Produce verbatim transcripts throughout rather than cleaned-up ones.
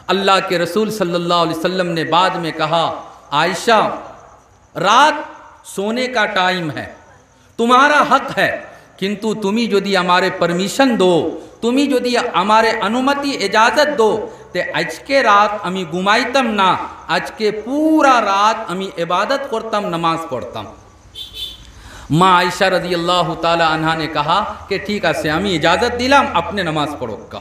اللہ کے رسول صلی اللہ علیہ وسلم نے بعد میں کہا عائشہ رات سونے کا ٹائم ہے, تمہارا حق ہے, কিন্তু তুমি যদি আমারে পারমিশন দো, তুমি যদি আমারে অনুমতি ইজাজত দো, তে আজকে রাত আমি ঘুমাইতাম না, আজকে পুরা রাত আমি ইবাদত করতাম, নামাজ পড়তাম। মা আয়েশা রাদিয়াল্লাহু তাআলা আনহা ने कहा कि ठीक আছে আমি इजाजत দিলাম, আপনি নামাজ পড়োকা।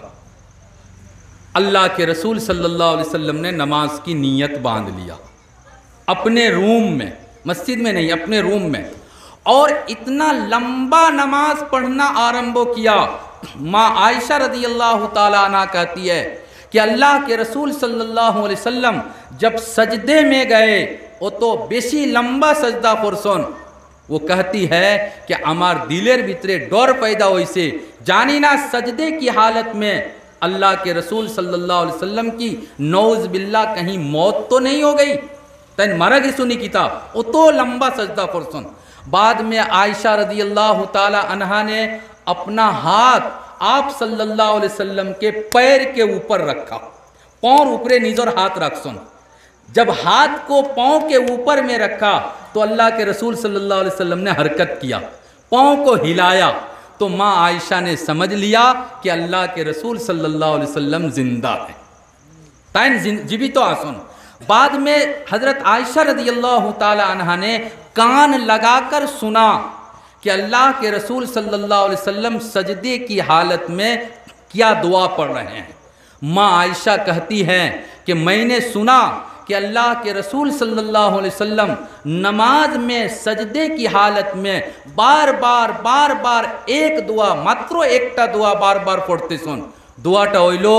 अल्लाह के रसूल सल्लल्लाहु अलैहि वसल्लम ने नमाज की नीयत बांध लिया अपने रूम में, मस्जिद में नहीं, अपने रूम में, और इतना लंबा नमाज पढ़ना आरंभ किया। माँ आयशा रदियल्लाहु ताला अन्हा कहती है कि अल्लाह के रसूल सल्लल्लाहु अलैहि वसल्लम जब सजदे में गए वो तो बेशी लंबा सजदा करसन। वो कहती है कि आमार दिलेर भितरे डर पैदा होइसे, जानी ना सजदे की हालत में अल्लाह के रसूल सल्लल्लाहु अलैहि वसल्लम की नौज बिल्ला कहीं मौत तो नहीं हो गई, तन मर गई सुनी किताब, वो तो लंबा सजदा करसन। बाद में आयशा रदियल्लाहु ताला अन्हा ने अपना हाथ आप सल्लल्लाहु अलैहि वसल्लम के पैर के ऊपर रखा, पाँव ऊपरे निजर हाथ रखसन। जब हाथ को पाँव के ऊपर में रखा तो अल्लाह के रसूल सल्लल्लाहु अलैहि वसल्लम ने हरकत किया, पाँव को हिलाया, तो माँ आयशा ने समझ लिया कि अल्लाह के रसूल सल्लल्लाहु अलैहि वसल्लम जिंदा है, ताइन जीवित तो आसन। बाद में हजरत आयशा रदियल्लाहु ताला अन्हा ने कान लगाकर सुना कि अल्लाह के रसूल सल्लल्लाहु अलैहि वसल्लम सजदे की हालत में क्या दुआ पढ़ रहे हैं। माँ आयशा कहती हैं कि मैंने सुना कि अल्लाह के रसूल सल्लल्लाहु अलैहि वसल्लम नमाज में सजदे की हालत में बार बार बार बार एक दुआ, मात्र एकटा दुआ बार बार पढ़ते सुन। दुआटा हইলো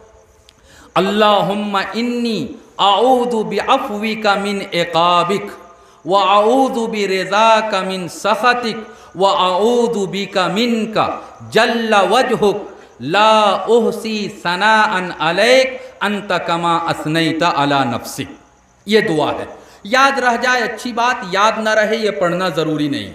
अल्लाहुम्मा इन्नी आऊदु बिअफ़्विका मिन इक़ाबिक व आऊदु बिरिज़ाका मिन सख़तिक व आऊदु बिका मिनका जल्ला वजहुक ला उहसी सनाअन अलैक अंत कमा असनैता अला नफ्सी। ये दुआ है, याद रह जाए अच्छी बात, याद न रहे ये पढ़ना ज़रूरी नहीं।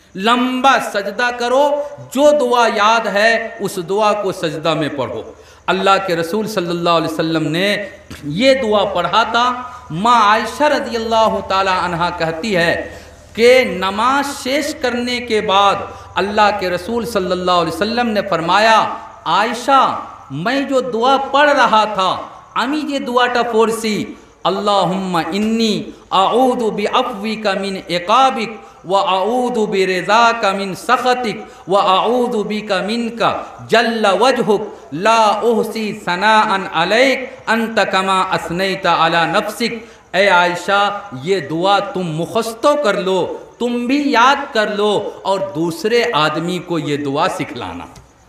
लंबा सजदा करो, जो दुआ याद है उस दुआ को सजदा में पढ़ो। अल्लाह के रसूल सल्लल्लाहु अलैहि वसल्लम ने ये दुआ पढ़ा था। माँ आयशा रदियल्लाहु ताला अन्हा कहती है कि नमाज शेष करने के बाद अल्लाह के रसूल सल्लल्लाहु अलैहि वसल्लम ने फरमाया आयशा मैं जो दुआ पढ़ रहा था আমি যে দুয়াটা পড়ছি আল্লাহুম্মা ইন্নী আউযু বিআফবিকা মিন ইকাবিক ওয়া আউযু বিরিযাকা মিন সাখাতিক ওয়া আউযু বিকা মিনকা জাল্লা ওয়াজহুক লা উহসি সানাআন আলাইক আনতা কামা আসনাইতা আলা নফসিক। ए आयशा ये दुआ तुम मुखस्तो कर लो, तुम भी याद कर लो और दूसरे आदमी को ये दुआ सिखलाना,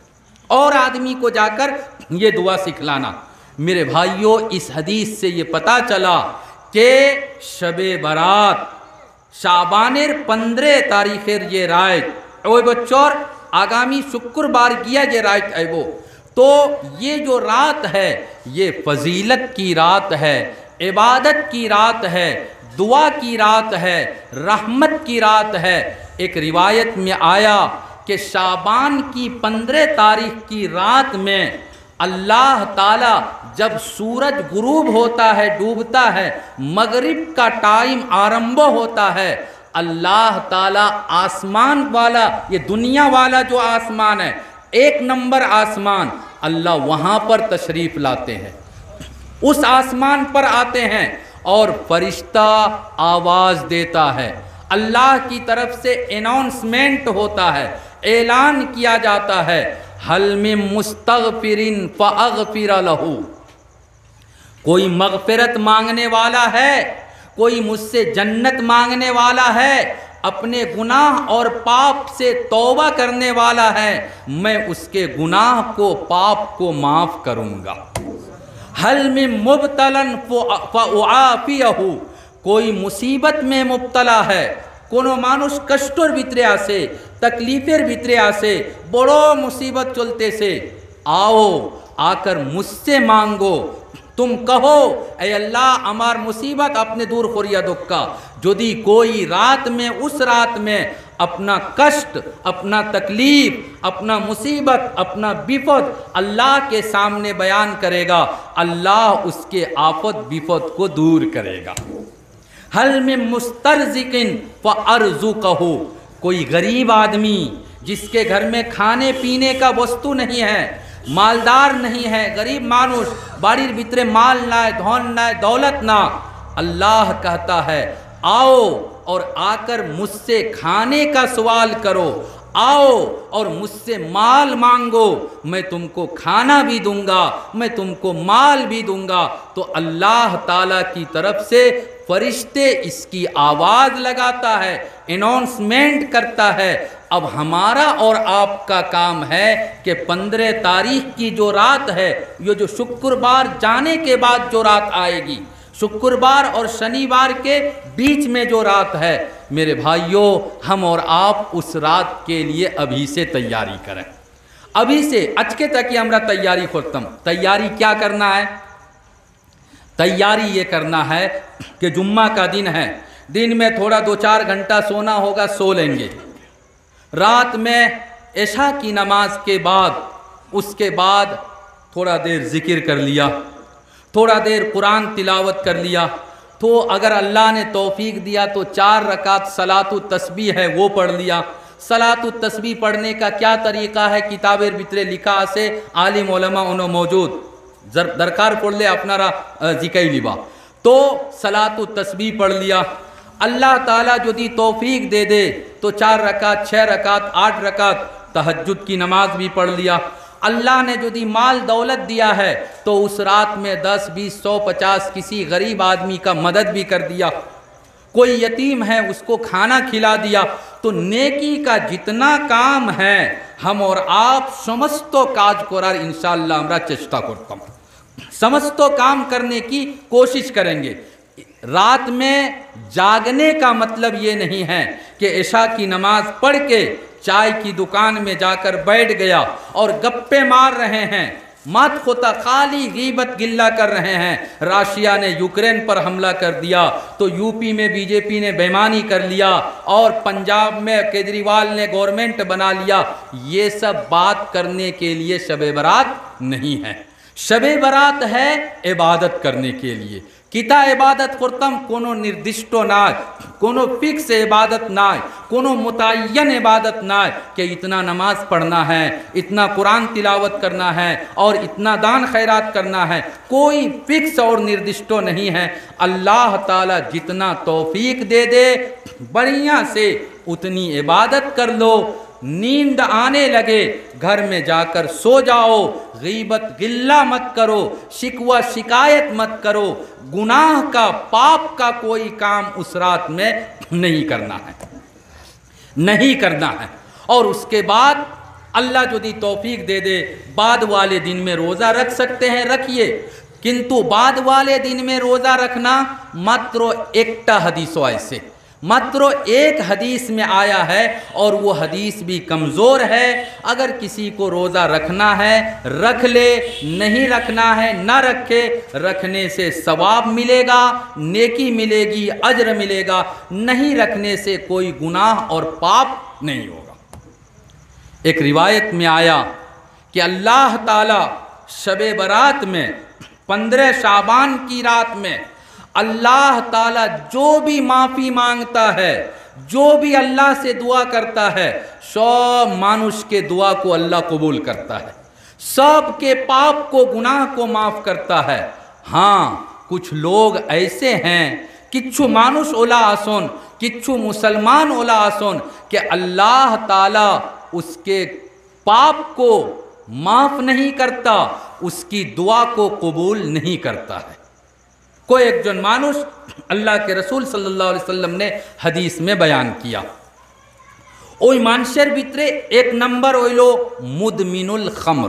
और आदमी को जाकर ये दुआ सिखलाना। मेरे भाइयों, इस हदीस से ये पता चला कि शबे बारात शाबानेर पंद्रह तारीखेर ये रात ओई बच्चोर आगामी शुक्रवार किया ये रात आइबो, तो ये जो रात है ये फजीलत की रात है, इबादत की रात है, दुआ की रात है, रहमत की रात है। एक रिवायत में आया कि शाबान की पंद्रह तारीख की रात में अल्लाह ताला जब सूरज गुरूब होता है, डूबता है, मगरिब का टाइम आरंभ होता है, अल्लाह ताला आसमान वाला, ये दुनिया वाला जो आसमान है, एक नंबर आसमान, अल्लाह वहाँ पर तशरीफ़ लाते हैं, उस आसमान पर आते हैं और फरिश्ता आवाज़ देता है, अल्लाह की तरफ से अनाउंसमेंट होता है, ऐलान किया जाता है हल में मुस्तगफिरिन फ़अग़फ़िर लहू। कोई मग़फ़िरत मांगने वाला है, कोई मुझसे जन्नत मांगने वाला है, अपने गुनाह और पाप से तौबा करने वाला है, मैं उसके गुनाह को, पाप को माफ़ करूँगा। हल में मुब्तलन फ़अआफ़ियहू, कोई मुसीबत में मुब्तला है, कोनो मानुष कष्टर भितरे आसे, तकलीफेर भितरे आसे, बड़ो मुसीबत चलते से, आओ आकर मुझसे मांगो, तुम कहो ऐ अल्लाह अमार मुसीबत अपने दूर करिया दुक्का। यदि कोई रात में, उस रात में اپنا کشٹ، اپنا تکلیف، اپنا مصیبت، اپنا بفت اللہ کے سامنے بیان کرے گا، اللہ اس کے آفت بفت کو دور کرے گا۔ حل من مسترزق فارزقہ، کوئی غریب آدمی جس کے گھر میں کھانے پینے کا وستو نہیں ہے، مالدار نہیں ہے، غریب مانوش باڑیر بھیترے مال نہ دھن نہ دولت نہ، اللہ کہتا ہے آؤ اور آ کر مجھ سے کھانے کا سوال کرو، آؤ اور مجھ سے مال مانگو، میں تم کو کھانا بھی دوں گا، میں تم کو مال بھی دوں گا۔ تو اللہ تعالیٰ کی طرف سے فرشتے اس کی آواز لگاتا ہے، اناؤنسمنٹ کرتا ہے۔ اب ہمارا اور آپ کا کام ہے کہ پندرہ تاریخ کی جو رات ہے، یہ جو شکربار جانے کے بعد جو رات آئے گی، شکربار اور شنیوار کے بیچ میں جو رات ہے، میرے بھائیوں ہم اور آپ اس رات کے لیے ابھی سے تیاری کریں، ابھی سے اچکے تک یہ ہمارا تیاری ختم۔ تیاری کیا کرنا ہے؟ تیاری یہ کرنا ہے کہ جمعہ کا دن ہے، دن میں تھوڑا دو چار گھنٹہ سونا ہوگا، سو لیں گے۔ رات میں عشاء کی نماز کے بعد اس کے بعد تھوڑا دیر ذکر کر لیا، تھوڑا دیر قرآن تلاوت کر لیا، تو اگر اللہ نے توفیق دیا تو چار رکعت صلاۃ التسبیح ہے وہ پڑھ لیا۔ صلاۃ التسبیح پڑھنے کا کیا طریقہ ہے؟ کتابیں بھیترے لکھا سے عالم علماء انہوں موجود درکار پڑھ لے اپنا را ذکر لیبا، تو صلاۃ التسبیح پڑھ لیا۔ اللہ تعالیٰ جو دی توفیق دے دے تو چار رکعت، چھ رکعت، آٹھ رکعت تہجد کی نماز بھی پڑھ لیا۔ اللہ نے جو دی مال دولت دیا ہے تو اس رات میں دس بیس سو پچاس کسی غریب آدمی کا مدد بھی کر دیا، کوئی یتیم ہے اس کو کھانا کھلا دیا۔ تو نیکی کا جتنا کام ہے ہم اور آپ سمستو کاج کرار انشاءاللہ ہمارا چشتہ کرتا ہوں، سمستو کام کرنے کی کوشش کریں گے۔ رات میں جاگنے کا مطلب یہ نہیں ہے کہ عشاء کی نماز پڑھ کے چائے کی دکان میں جا کر بیٹھ گیا اور گپے مار رہے ہیں، مات خطا خالی غیبت گلہ کر رہے ہیں۔ راشیا نے یوکرین پر حملہ کر دیا تو یو پی میں بی جے پی نے بےمانی کر لیا اور پنجاب میں کیجریوال نے گورنمنٹ بنا لیا۔ یہ سب بات کرنے کے لیے شب برات نہیں ہے، شب برات ہے عبادت کرنے کے لیے۔ کتا عبادت کرتم کونو نردشٹو نائے، کونو فکس عبادت نائے، کونو متعین عبادت نائے کہ اتنا نماز پڑھنا ہے، اتنا قرآن تلاوت کرنا ہے اور اتنا دان خیرات کرنا ہے، کوئی فکس اور نردشٹو نہیں ہے۔ اللہ تعالیٰ جتنا توفیق دے دے بڑھیا سے اتنی عبادت کر لو۔ نیند آنے لگے گھر میں جا کر سو جاؤ، غیبت گلہ مت کرو، شکوہ شکایت مت کرو، گناہ کا پاپ کا کوئی کام اس رات میں نہیں کرنا ہے، نہیں کرنا ہے۔ اور اس کے بعد اللہ جو دی توفیق دے دے بعد والے دن میں روزہ رکھ سکتے ہیں رکھیے، کنتو بعد والے دن میں روزہ رکھنا ماترو ایکٹا حدیثوں ایسے ماترو ایک حدیث میں آیا ہے اور وہ حدیث بھی کمزور ہے۔ اگر کسی کو روزہ رکھنا ہے رکھ لے، نہیں رکھنا ہے نہ رکھے، رکھنے سے ثواب ملے گا، نیکی ملے گی، اجر ملے گا، نہیں رکھنے سے کوئی گناہ اور پاپ نہیں ہوگا۔ ایک روایت میں آیا کہ اللہ تعالیٰ شب برات میں پندرہ شعبان کی رات میں اللہ تعالیٰ جو بھی معافی مانگتا ہے، جو بھی اللہ سے دعا کرتا ہے، سب مانوش کے دعا کو اللہ قبول کرتا ہے، سب کے پاپ کو گناہ کو معاف کرتا ہے۔ ہاں کچھ لوگ ایسے ہیں، کچھو مانوش اولا آسون، کچھو مسلمان اولا آسون کہ اللہ تعالیٰ اس کے پاپ کو معاف نہیں کرتا، اس کی دعا کو قبول نہیں کرتا ہے۔ کوئی ایک جن مانوش اللہ کے رسول صلی اللہ علیہ وسلم نے حدیث میں بیان کیا، اوئی مانشر بیترے ایک نمبر اوئلو مدمن الخمر،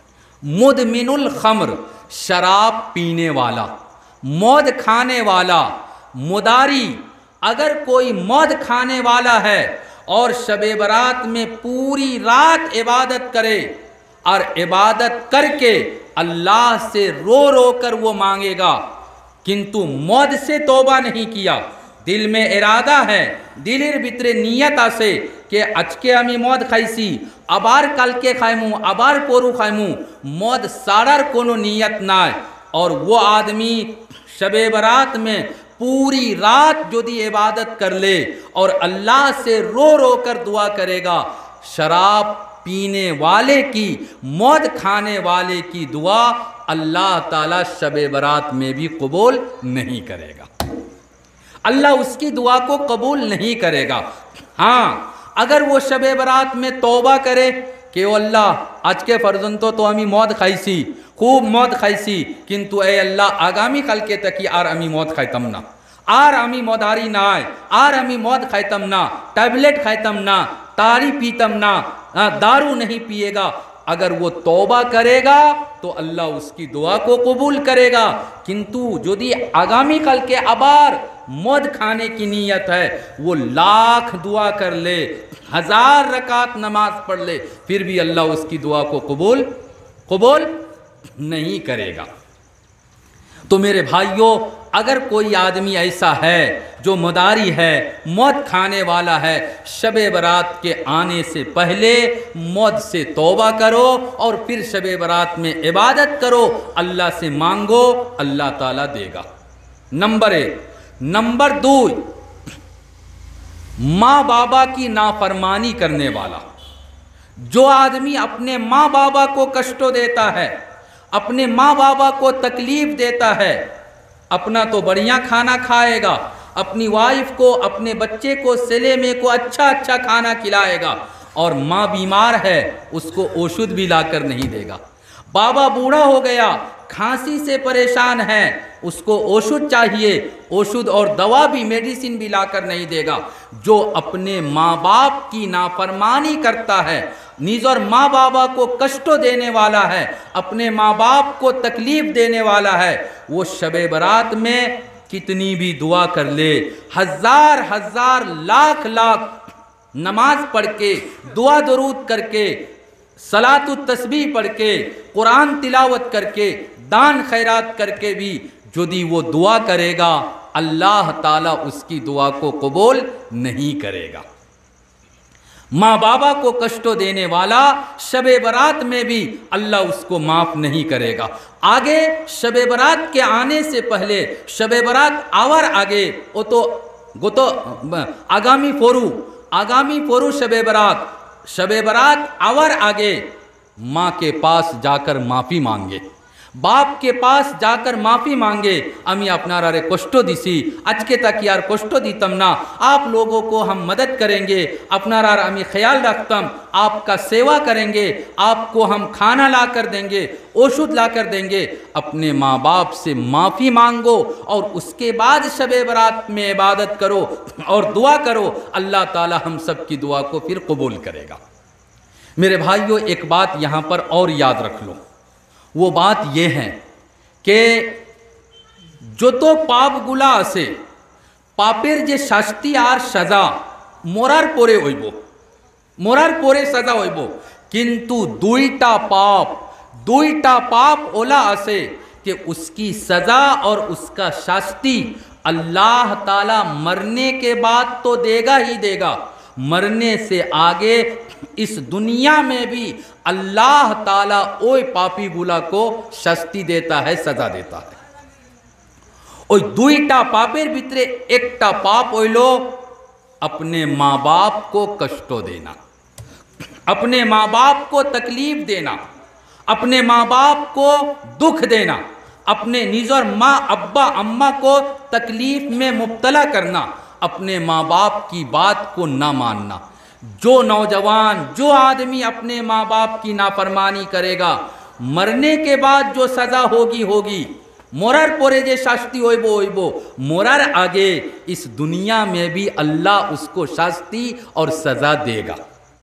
مدمن الخمر شراب پینے والا، مود کھانے والا، مداری۔ اگر کوئی مود کھانے والا ہے اور شب برات میں پوری رات عبادت کرے اور عبادت کر کے اللہ سے رو رو کر وہ مانگے گا، کنتو مود سے توبہ نہیں کیا، দিল মে ইরাদা হ্যায়, দিলের ভিতরে নিয়ত আছে যে আজকে আমি মদ খাইছি, আবার কালকে খাইমু, আবার পরু খাইমু, মদ ছাড়ার কোনো নিয়ত নাই, और वो आदमी शबे बारात में पूरी रात यदि इबादत कर ले और अल्लाह से रो रो कर दुआ करेगा, शराब पीने वाले की, मौत खाने वाले की दुआ अल्लाह ताला शबे बारात में भी कबूल नहीं करेगा, अल्लाह उसकी दुआ को कबूल नहीं करेगा। हाँ, अगर वो शबे बारात में तौबा करे कि ओ अल्लाह আজকে পর্যন্ত তো আমি মদ খাইছি, খুব মদ খাইছি, কিন্তু এ আল্লাহ আগামী কালকে থেকে আর আমি মদ খাইতাম না, আর আমি মদারি নাই, আর আমি মদ খাইতাম না, टैबलेट খাইতাম না, तारी पीतम ना, दारू नहीं पिएगा, अगर वो तौबा करेगा तो अल्लाह उसकी दुआ को कबूल करेगा। किंतु यदि आगामी कल के आबार मद खाने की नीयत है, वो लाख दुआ कर ले, हजार रकात नमाज पढ़ ले, फिर भी अल्लाह उसकी दुआ को कबूल कबूल नहीं करेगा। तो मेरे भाइयों, अगर कोई आदमी ऐसा है जो मदारी है, मौत खाने वाला है, शबे बारात के आने से पहले मौत से तौबा करो और फिर शबे बारात में इबादत करो, अल्लाह से मांगो, अल्लाह ताला देगा। नंबर एक। नंबर दो, माँ बाबा की नाफरमानी करने वाला, जो आदमी अपने माँ बाबा को कष्ट देता है, अपने माँ बाबा को तकलीफ देता है, अपना तो बढ़िया खाना खाएगा, अपनी वाइफ को, अपने बच्चे को, सेले में को अच्छा अच्छा खाना खिलाएगा, और माँ बीमार है उसको औषध भी लाकर नहीं देगा। बाबा बूढ़ा हो गया, खांसी से परेशान है, उसको औषध चाहिए, औषध और दवा भी, मेडिसिन भी लाकर नहीं देगा। जो अपने माँ बाप की नाफरमानी करता है, निज और माँ बाबा को कष्ट देने वाला है, अपने माँ बाप को तकलीफ देने वाला है, वो शबे बारात में कितनी भी दुआ कर ले, हजार हजार लाख लाख नमाज पढ़ के, दुआ दरूद करके, सलातु तस्बीह पढ़ के, कुरान तिलावत करके, दान खैरात करके भी यदि वो दुआ करेगा, अल्लाह ताला उसकी दुआ को कबूल नहीं करेगा। माँ बाबा को कष्ट देने वाला शबे बारात में भी अल्लाह उसको माफ़ नहीं करेगा। आगे शबे बारात के आने से पहले, शबे बारात आवर आगे, वो तो वो तो आगामी फोरू आगामी फोरू शबे बारात, शबे बारात आवर आगे माँ के पास जाकर माफ़ी मांगे, बाप के पास जाकर माफ़ी मांगे, अमी अपनारा रे कष्ट दिसी, आज के तक यार कष्ट दीतम ना, आप लोगों को हम मदद करेंगे, अपनारा अमी ख्याल रखतम, आपका सेवा करेंगे, आपको हम खाना ला कर देंगे, औषध ला कर देंगे। अपने माँ बाप से माफ़ी मांगो और उसके बाद शबे बारात में इबादत करो और दुआ करो, अल्लाह ताला हम सब की दुआ को फिर कबूल करेगा। मेरे भाइयों, एक बात यहाँ पर और याद रख लो, वो बात ये है कि যত পাপগুলা আছে, পাপের যে শাস্তি আর সাজা মরার পরে হইব, মরার পরে সাজা হইব, কিন্তু দুইটা পাপ দুইটা পাপ ওলা আছে कि उसकी सज़ा और उसका शास्ति अल्लाह ताला मरने के बाद तो देगा ही देगा, मरने से आगे इस दुनिया में भी अल्लाह ताला ओई पापी गुला को शास्ति देता है, सजा देता है। ओई दुईटा पापेर भितरे एकटा पाप हইলো अपने माँ बाप को कष्ट देना, अपने माँ बाप को तकलीफ देना, अपने माँ बाप को दुख देना, अपने निजर माँ अब्बा अम्मा को तकलीफ में मुब्तला करना, अपने माँ बाप की बात को ना मानना। जो नौजवान, जो आदमी अपने माँ बाप की नाफरमानी करेगा, मरने के बाद जो सज़ा होगी होगी, मोरार परे जे शास्ति होइबो होइबो, मोरार आगे इस दुनिया में भी अल्लाह उसको शास्ति और सज़ा देगा।